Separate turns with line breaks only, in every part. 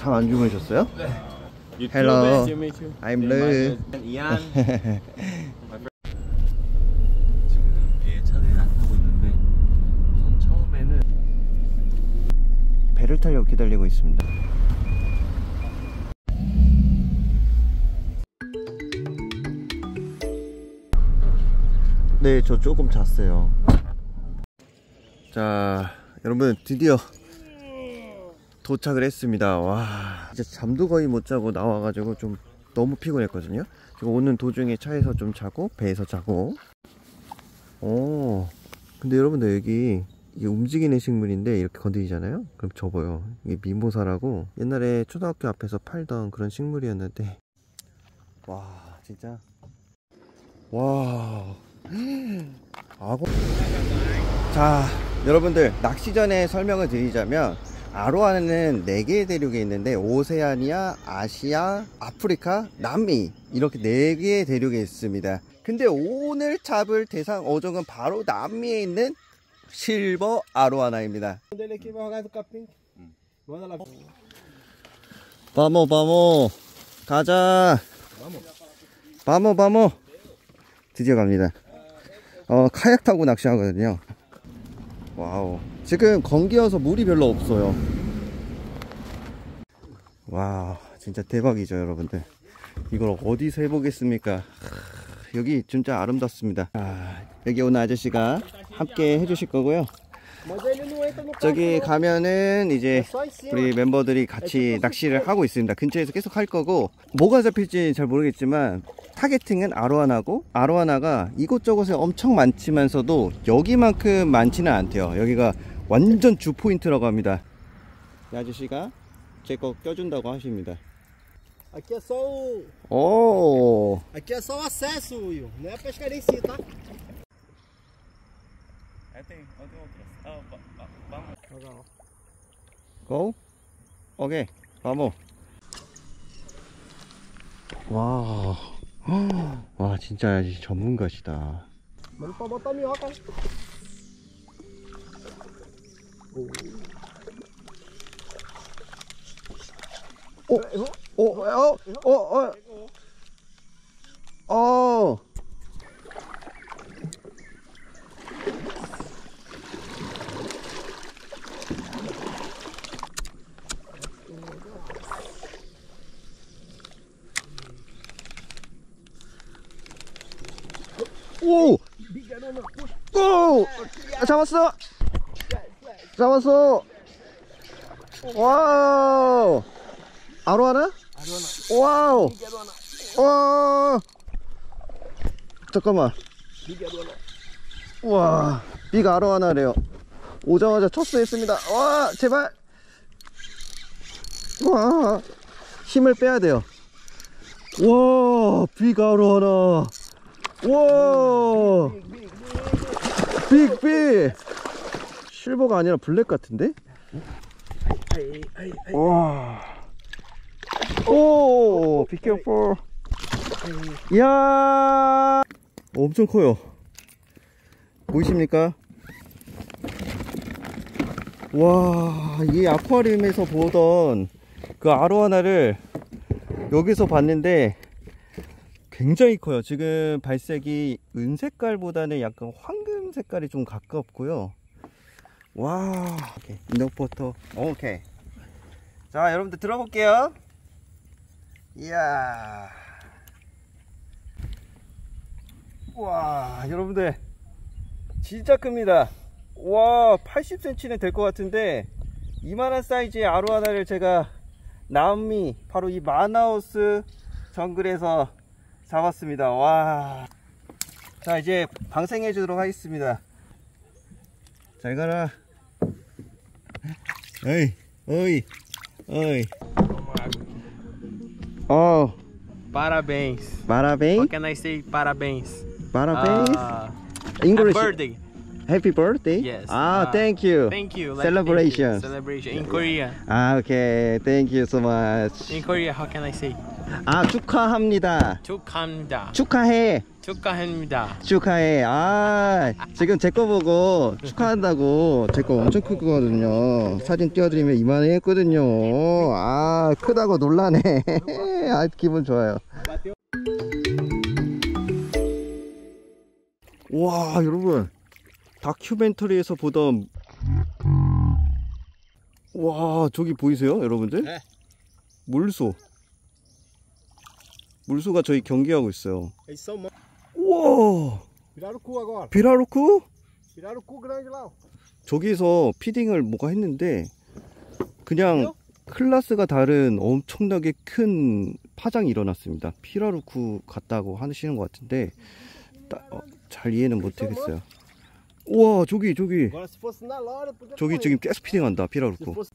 잠 안 주무셨어요?
네.
Hello, I'm Lư.
이안. 지금 얘 차를 안 타고 있는데 우선 처음에는
배를 타려고 기다리고 있습니다. 네, 저 조금 잤어요. 자, 여러분 드디어 도착을 했습니다. 와, 진짜 잠도 거의 못 자고 나와가지고 좀 너무 피곤했거든요. 그리고 오는 도중에 차에서 좀 자고 배에서 자고. 근데 여러분들 여기 이게 움직이는 식물인데 이렇게 건드리잖아요? 그럼 접어요. 이게 미모사라고 옛날에 초등학교 앞에서 팔던 그런 식물이었는데, 와 진짜 와 악어. 자 여러분들, 낚시 전에 설명을 드리자면 아로하는 4개의 대륙에 있는데 오세아니아, 아시아, 아프리카, 남미 이렇게 4개의 대륙에 있습니다. 근데 오늘 잡을 대상 어종은 바로 남미에 있는 실버 아로하나입니다. 바모 바모 가자. 바모 바모. 드디어 갑니다. 카약 타고 낚시하거든요. 와우, 지금 건기여서 물이 별로 없어요. 와 진짜 대박이죠 여러분들. 이걸 어디서 해보겠습니까? 여기 진짜 아름답습니다. 여기 오는 아저씨가 함께 해주실 거고요. 저기 가면은 이제 우리 멤버들이 같이 낚시를 하고 있습니다. 근처에서 계속 할 거고, 뭐가 잡힐지 잘 모르겠지만 타겟팅은 아로하나고, 아로하나가 이곳저곳에 엄청 많지만서도 여기만큼 많지는 않대요. 여기가 완전 주 포인트라고 합니다. 이 아저씨가 제 거 껴준다고 하십니다.
Aqui é só o.
오.
Aqui é só o acesso, Will. Não é a pescaria em si, tá?
고? 오케이. 바모. 와. 와 진짜 전문가시다.
Mas não pode botar minhoca, né?
오! 오! 잡았어! 잡았어! 와우! 아로하나? 와우! 와! 잠깐만. 와, 빅 아로하나래요. 오자마자 첫수했습니다. 와, 제발! 와, 힘을 빼야 돼요. 와, 빅 아로하나. 와, 빅 실버가 아니라 블랙 같은데? 와, 오, 비케어폴. 이야, 엄청 커요. 보이십니까? 와, 이 아쿠아리움에서 보던 그 아로하나를 여기서 봤는데 굉장히 커요. 지금 발색이 은색깔보다는 약간 황금 색깔이 좀 가깝고요. 와, 오케이. 인어포터. 오케이. 자, 여러분들 들어볼게요. 이야. 와, 여러분들 진짜 큽니다. 와, 80cm는 될 것 같은데 이만한 사이즈의 아로하나를 제가 남미 바로 이 마나우스 정글에서 잡았습니다. 와. 자, 이제 방생해 주도록 하겠습니다. 잘 가라. 어이, 어이, 어이.
Parabéns.
Parabéns.
How can I say parabéns?
Parabéns.
Happy
English.
birthday.
Happy birthday.
Yes.
Ah, thank you.
Thank you.
Celebrations.
Celebration in Korea.
Ah, okay. Thank you so much.
In Korea, how can I say?
아, 축하합니다.
축하합니다.
축하해.
축하합니다.
축하해. 아, 지금 제 거 보고 축하한다고. 제 거 엄청 크거든요. 사진 띄워드리면 이만해 했거든요. 아, 크다고 놀라네. 아, 기분 좋아요. 와, 여러분, 다큐멘터리에서 보던, 와, 저기 보이세요, 여러분들?
네.
물소. 물소가 저희 경계하고 있어요.
Eles são mansos.
우와,
Viraram o cu agora.
비라루크?
Viraram o cu grande lá. Ó.
저기서 피딩을 뭐가 했는데 그냥 클래스가 다른 엄청나게 큰 파장이 일어났습니다. 피라루크 같다고 하시는 것 같은데 잘 이해는 못하겠어요. 우와, 저기
Agora se fosse na lora, podia
저기
correr.
지금 계속 피딩한다,
Se
피라루크.
fosse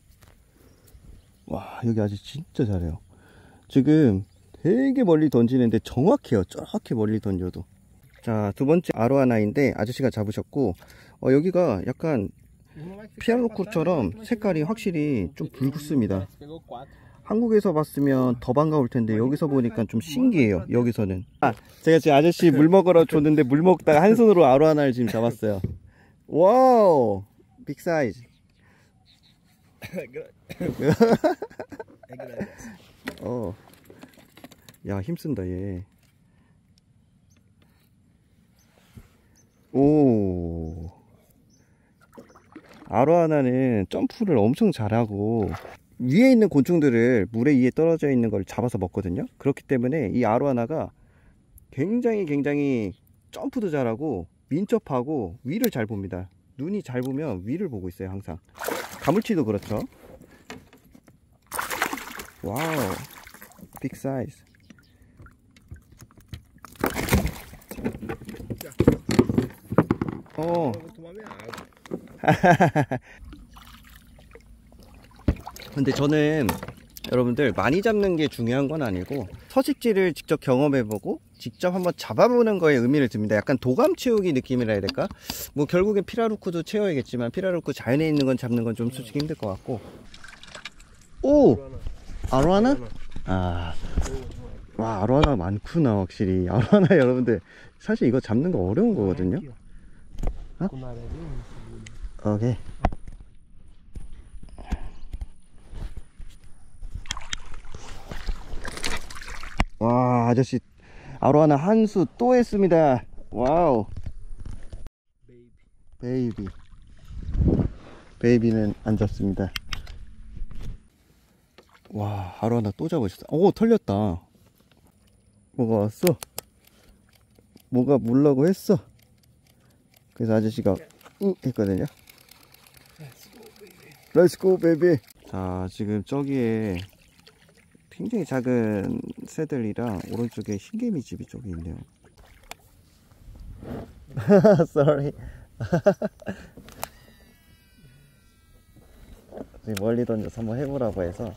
와, 여기 아직 진짜 잘해요. 지금 되게 멀리 던지는데 정확해요. 저렇게 멀리 던져도. 자, 두 번째 아로하나인데 아저씨가 잡으셨고, 여기가 약간 피라루크처럼 색깔이 확실히 좀 붉습니다.
pegou 4.
한국에서 봤으면 더 반가울 텐데 여기서 보니까 좀 신기해요. 여기서는. 아, 제가 지금 아저씨 물 먹으러 줬는데 물 먹다가 한 손으로 아로하나를 지금 잡았어요. 와우, 빅 사이즈. 야, 힘쓴다 얘. 오, 아로하나는 점프를 엄청 잘하고 위에 있는 곤충들을 물에 위에 떨어져 있는 걸 잡아서 먹거든요. 그렇기 때문에 이 아로하나가 굉장히 점프도 잘하고 민첩하고 위를 잘 봅니다. 눈이 잘 보면 위를 보고 있어요. 항상. 가물치도 그렇죠. 와우, 빅 사이즈.
Eu vou tomar minha água.
근데 저는 여러분들 많이 잡는 게 중요한 건 아니고 서식지를 직접 경험해보고 직접 한번 잡아보는 거에 의미를 듭니다. 약간 도감 채우기 느낌이라 해야 될까? 뭐 결국엔 피라루크도 채워야겠지만 피라루크 자연에 있는 건 잡는 건 좀 솔직히 힘들 것 같고. 오! 아로하나? 아, 와, 아로하나 많구나. 확실히 아로하나 여러분들 사실 이거 잡는 거 어려운 거거든요. 어?
Com nariz
오케이. 와, 아저씨 아로하나 한 수 또 했습니다. 와우. 베이비는 안 잡습니다. 와, 아로하나 또 잡으셨어. 오, 털렸다. 뭐가 왔어? 뭐가 물라고 했어. 그래서 아저씨가 했거든요. Let's go, baby. 자, 지금 저기에 굉장히 작은 새들이랑 오른쪽에 흰개미 집이 저기 있네요. Sorry. 멀리 던져서 한번 해보라고 해서.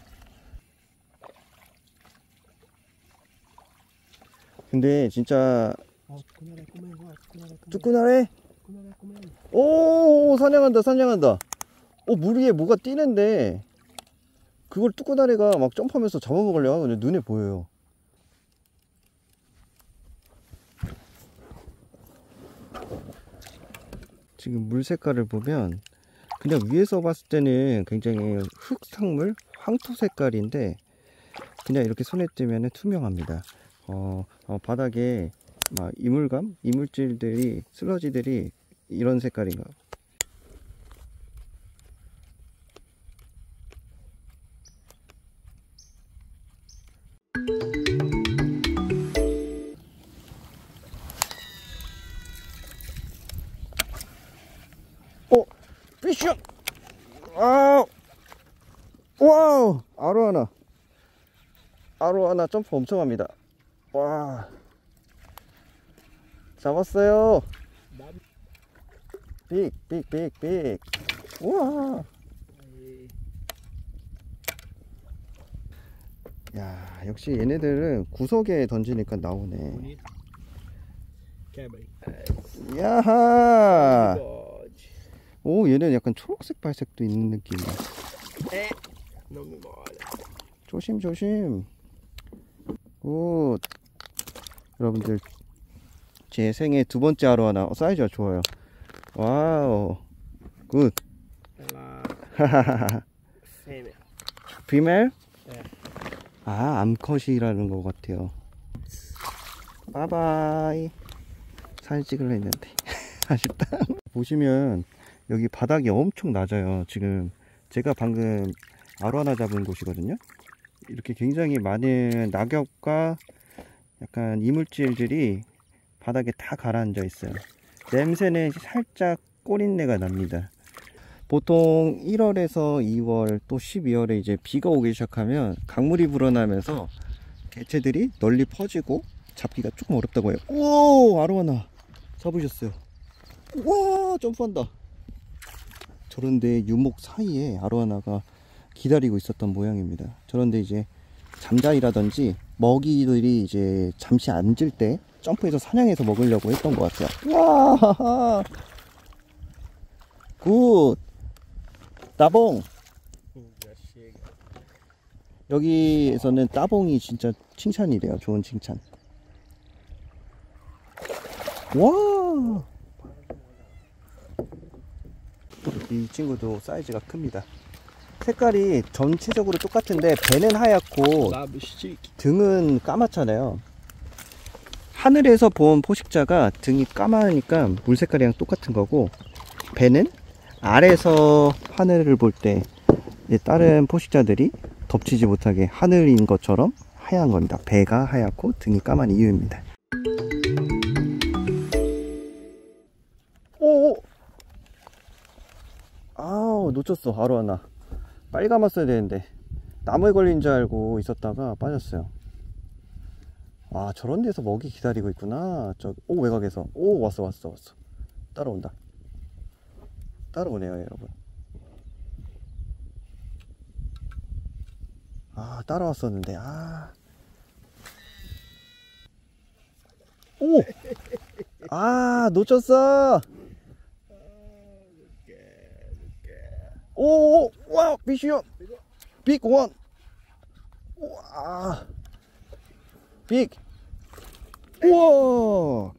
근데 진짜 쭈꾸나래? 오, 사냥한다. 물 위에 뭐가 뛰는데 그걸 쭈꾸나래가 막 점프하면서 잡아먹으려고 하거든요. 눈에 보여요. 지금 물 색깔을 보면 그냥 위에서 봤을 때는 굉장히 흑탕물, 황토 색깔인데 그냥 이렇게 손에 떼면 투명합니다. 바닥에 막 이물질들이, 슬러지들이 이런 색깔인가. 피쉬! 와우! 아로하나 점프 엄청 합니다. 와, 잡았어요. 빅. 우와. 야, 역시 얘네들은 구석에 던지니까 나오네.
Cabby.
야하.
Bigode.
오, 얘는 약간 초록색 발색도 있는 느낌이야.
Não me molha.
조심 조심. 굿. 여러분들 제 생애 두 번째 아로하나. 사이즈가 좋아요. 와우. 굿.
Ela. Fêmea.
비멜?
네.
아, 암컷이라는 것 같아요. 바이바이. 사진 찍으려 했는데 아쉽다. 보시면 여기 바닥이 엄청 낮아요. 지금 제가 방금 아로하나 잡은 곳이거든요. 이렇게 굉장히 많은 낙엽과 약간 이물질들이 바닥에 다 가라앉아 있어요. 냄새는 살짝 꼬린내가 납니다. 보통 1월에서 2월 또 12월에 이제 비가 오기 시작하면 강물이 불어나면서 개체들이 널리 퍼지고 잡기가 조금 어렵다고 해요. 오, 아로하나 잡으셨어요. 와, 점프한다. 저런데 유목 사이에 아로하나가 기다리고 있었던 모양입니다. 저런데 이제 잠자리라든지 먹이들이 이제 잠시 앉을 때 점프해서 사냥해서 먹으려고 했던 것 같아요. 와, 굿. 따봉.
Já chega.
여기에서는 따봉이 진짜 칭찬이래요. 좋은 칭찬. 와, 이 친구도 사이즈가 큽니다. 색깔이 전체적으로 똑같은데 배는 하얗고
Labo stick.
등은 까맣잖아요. 하늘에서 본 포식자가 등이 까마니까 물 색깔이랑 똑같은 거고, 배는 아래서 하늘을 볼 때 다른 포식자들이 덮치지 못하게 하늘인 것처럼 하얀 겁니다. 배가 하얗고 등이 까만 이유입니다. 오! 아우, 놓쳤어. 아로하나. 빨리 감았어야 되는데 나무에 걸린 줄 알고 있었다가 빠졌어요. 아, 저런 데서 먹이 기다리고 있구나. 오, 외곽에서. 오, 왔어. 따라온다. 따라오네요, 여러분. 아, 따라왔었는데. 아. 오! 아, 놓쳤어. 오, 와, 비시오. 빅 원. 와. 빅. 우와.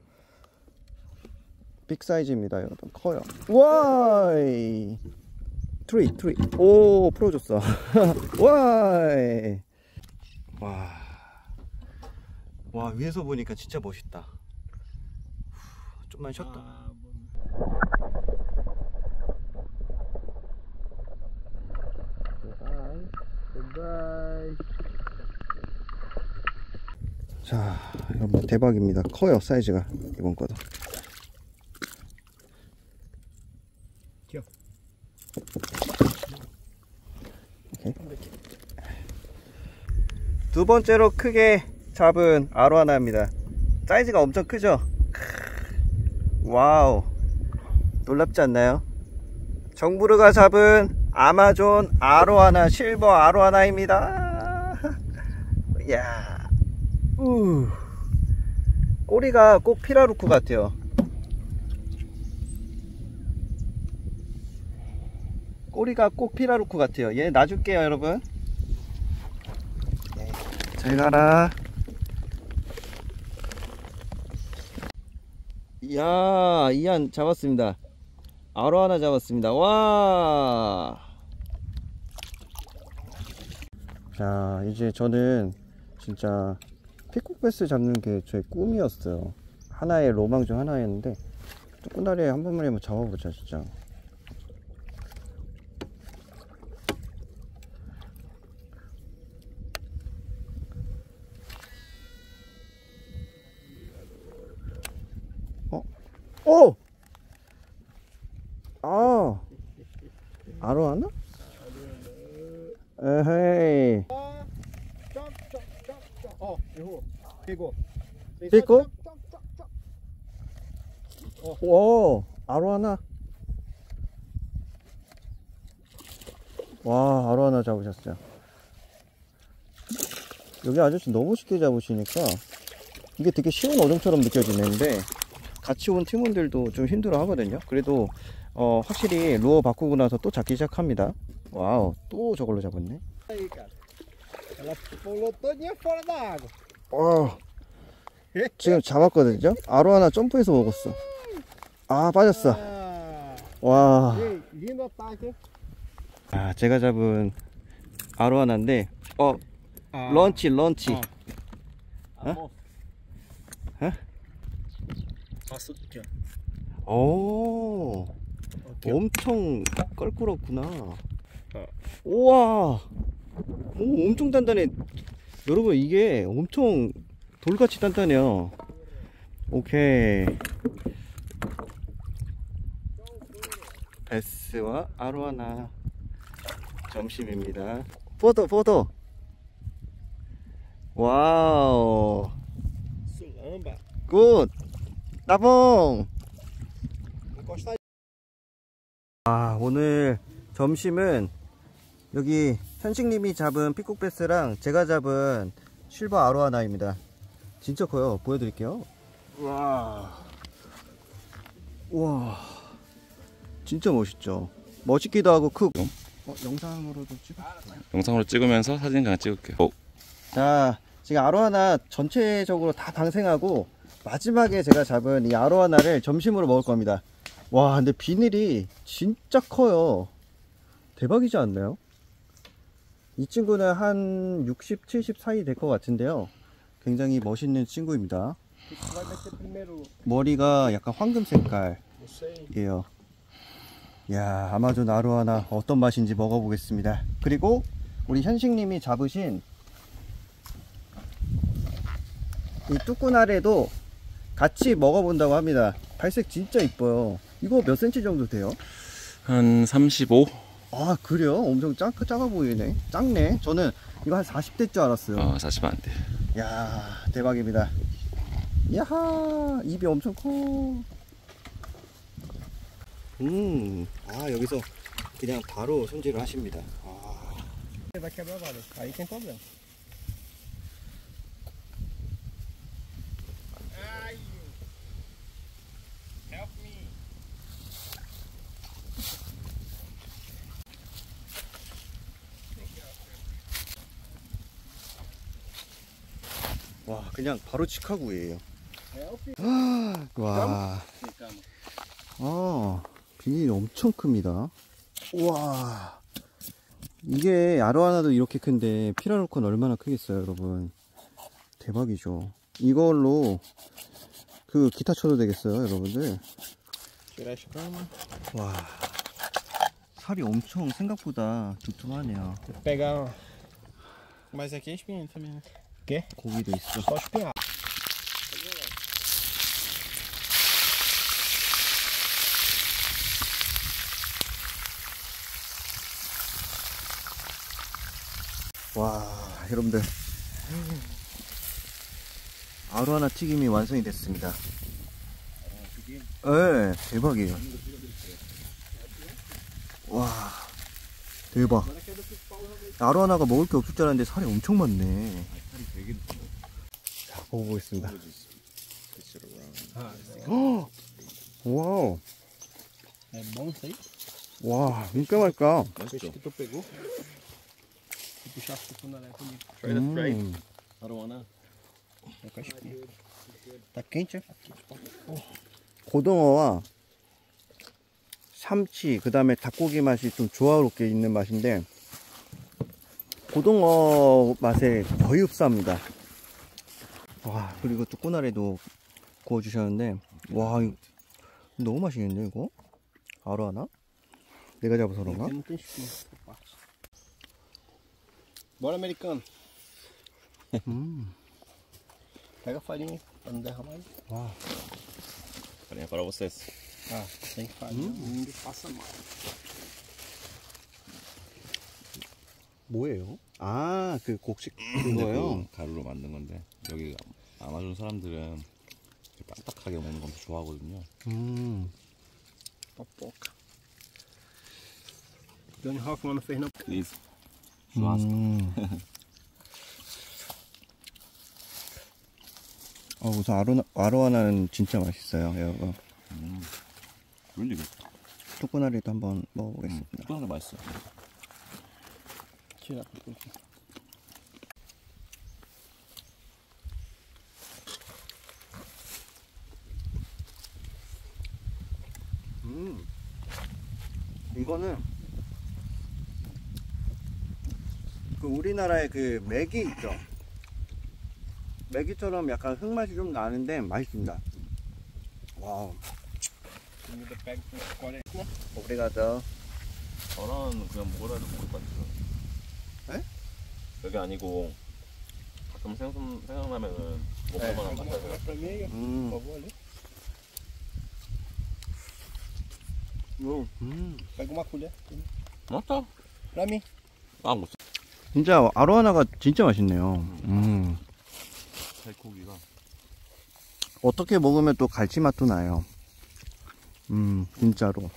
빅 사이즈입니다, 여러분. 커요. 와이. 트리. 오, 풀어줬어. 와이. 와, 위에서 보니까 진짜 멋있다. 좀만 쉬었다.
Bye.
자, 여러분 대박입니다. 커요, 사이즈가. 이번 거도.
Aqui, ó.
오케이. 두 번째로 크게 잡은 아로하나입니다. 사이즈가 엄청 크죠? 와우, 놀랍지 않나요? 정부르가 잡은 아마존 아로하나, 실버 아로하나입니다. 이야. 꼬리가 꼭 피라루쿠 같아요. 꼬리가 꼭 피라루쿠 같아요. 얘 놔줄게요, 여러분. 잘 가라. 이야, 이안 잡았습니다. 아로하나 잡았습니다. 와. 자, 이제 저는 진짜 피콕베스 잡는 게 저의 꿈이었어요. 하나의 로망 중 하나였는데, 쪼꼬다리에 한 번만에 한번 잡아보자, 진짜. 오! 아, 아로하나? 에헤이.
Ó, errou. Pegou. Fez
Pegou?
só toc, toc, toc, toc.
오, 아로하나. 와, 아로하나 잡으셨어요. 여기 아저씨 너무 쉽게 잡으시니까 이게 되게 쉬운 어종처럼 느껴지는데 같이 온 팀원들도 좀 힘들어 하거든요. 그래도 확실히 루어 바꾸고 나서 또 잡기 시작합니다. 와우, 또 저걸로 잡았네.
Aí, cara. Ela pulou todinha fora da água.
지금 잡았거든요. 아로하나 점프해서 먹었어. 아, 빠졌어.
Ah,
와.
ei, lindo ataque, hein?
아, 제가 잡은 아로하나인데
Ah,
런치.
어?
Passa aqui, ó.
오,
Aqui, ó.
엄청 껄끄럽구나. 우와, 오, 엄청 단단해. 여러분, 이게 엄청 돌같이 단단해요. 오케이. 베스와 아로하나 점심입니다. 포도. 와우,
Sulamba.
굿. 나봉.
Encosta aí.
아, 오늘 점심은 여기 현식님이 잡은 피콕베스랑 제가 잡은 실버 아로하나입니다. 진짜 커요. 보여드릴게요. 와, 진짜 멋있죠. 멋있기도 하고 크고. 영상으로도 찍어.
영상으로 찍으면서 사진 그냥 찍을게요.
자, 지금 아로하나 전체적으로 다 방생하고 마지막에 제가 잡은 이 아로하나를 점심으로 먹을 겁니다. 와, 근데 비늘이 진짜 커요. 대박이지 않나요? 이 친구는 한 60, 70 사이 될 것 같은데요. 굉장히 멋있는 친구입니다.
Vai meter primeiro.
머리가 약간 황금 색깔이에요.
Não sei.
야, 아마존 아로하나 어떤 맛인지 먹어보겠습니다. 그리고 우리 현식님이 잡으신 이 뚜꾸나래도 같이 먹어본다고 합니다. 발색 진짜 이뻐요. 이거 몇 cm 정도 돼요?
한 35?
아, 그래요? 엄청 작아 보이네. 작네. 저는 이거 한 40대일 줄 알았어요.
40 안 돼.
야, 대박입니다. 야하, 입이 엄청 커. 아, 여기서 그냥 바로 손질을 하십니다. 아.
Vai quebrar várias. Aí tem problema. Ai, help me.
와, 그냥 바로 치카구예요.
Help.
와, 비닐이 엄청 큽니다. 우와, 이게 아로하나도 이렇게 큰데 피라노콘 얼마나 크겠어요, 여러분. 대박이죠. 이걸로 그 기타 쳐도 되겠어요, 여러분들.
Tirar a escama.
와, 살이 엄청 생각보다 두툼하네요.
Tem que pegar. Mas aqui é espinho também, né? Quê?
고기도 있어.
Só espinhar.
와, 여러분들, 아로하나 튀김이 완성이 됐습니다. 네, 대박이에요. 와, 대박. 아로하나가 먹을 게 없을 줄 알았는데 살이 엄청 많네. 자, 먹어보겠습니다. 와우,
É bom isso aí?
와, 진짜 맛있다.
Peixe que tu pegou. Vou puxar a sucunalé comigo.
I don't wanna.
É com a espinha. Tá quente, é?
고등어와 참치, 그 다음에 닭고기 맛이 좀 조화롭게 있는 맛인데, 고등어 맛에 거의 흡사합니다. 와, 그리고 또 꼬나리도 구워주셨는데, 와, 이거 너무 맛있는데, 이거? 아로하나? 내가 잡아서 그런가?
Não tem espinha essa parte. Bora, americano. Pega a farinha pra não derramar.
와,
Farinha para vocês.
Ah, sem farinha ainda passa mal.
뭐예요? 아, 그 곡식
근데
그거요?
그 가루로 만든 건데 여기 아마존 사람들은 이렇게 딱딱하게 먹는 건 좋아하거든요.
Popoca. Johnny Hoffman não fez não.
Please. churrasco.
우선 아로하나는 진짜 맛있어요. 이거
웬일이야?
뚜꾸나리도 한번 먹어보겠습니다.
뚜꾸나리 맛있어.
Tira.
이거는 그 우리나라의 그 메기 있죠. 메기처럼 약간 흙맛이 좀 나는데 맛있습니다. 와우. 오브리가도.
저는 그냥 먹으라 해도 먹을 것 같아요.
에?
여기 아니고 가끔 생각나면은 먹을 만한 것 같아요.
Pega uma colher.
맞다.
Pra mim.
아, 못.
진짜 아로하나가 진짜 맛있네요.
살코기가.
어떻게 먹으면 또 갈치 맛도 나요. 진짜로.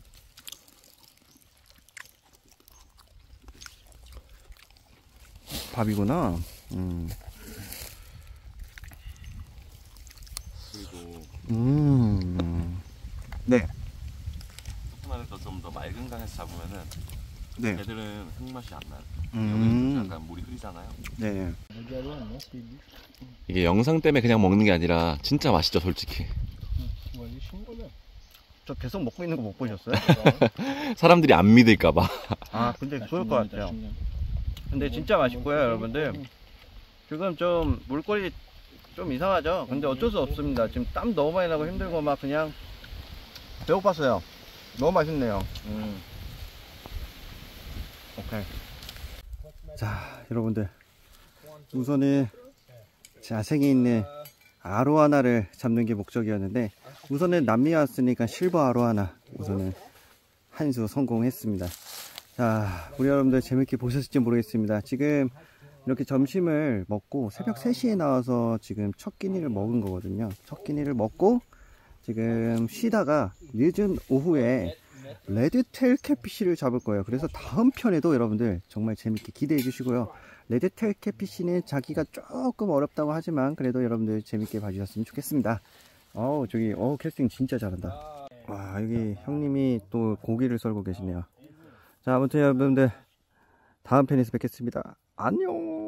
밥이구나.
그리고
네.
뚜꾸나리도 좀 더 맑은 강에서 잡으면은
네.
애들은 흙맛이 안 나요. 여기는 약간 물이 흐리잖아요.
네.
이게 영상 때문에 그냥 먹는 게 아니라 진짜 맛있죠, 솔직히.
저 계속 먹고 있는 거 못 보셨어요?
사람들이 안 믿을까봐.
아, 근데 그럴 것 같아요. 근데 진짜 맛있고요, 여러분들. 지금 좀 물꼬리 좀 이상하죠? 근데 어쩔 수 없습니다. 지금 땀 너무 많이 나고 힘들고 막 그냥 배고팠어요. 너무 맛있네요. 오케이. 자, 여러분들. 우선은 자생이 있는 아로하나를 잡는 게 목적이었는데 우선은 남미에 왔으니까 실버 아로하나 우선은 한 수 성공했습니다. 자, 우리 여러분들 재밌게 보셨을지 모르겠습니다. 지금 이렇게 점심을 먹고 새벽 3시에 나와서 지금 첫 끼니를 먹은 거거든요. 첫 끼니를 먹고 지금 쉬다가 늦은 오후에 레드테일 catfish를 잡을 거예요. 그래서 다음 편에도 여러분들 정말 재밌게 기대해 주시고요. 레드테일 catfish는 자기가 조금 어렵다고 하지만 그래도 여러분들 재밌게 봐주셨으면 좋겠습니다. 저기 캐스팅 진짜 잘한다. 와, 여기 형님이 또 고기를 썰고 계시네요. 자, 아무튼 여러분들 다음 편에서 뵙겠습니다. 안녕.